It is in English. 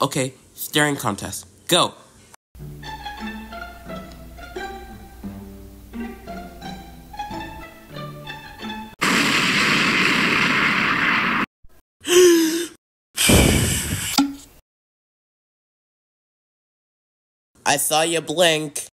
Okay, staring contest. Go! I saw you blink.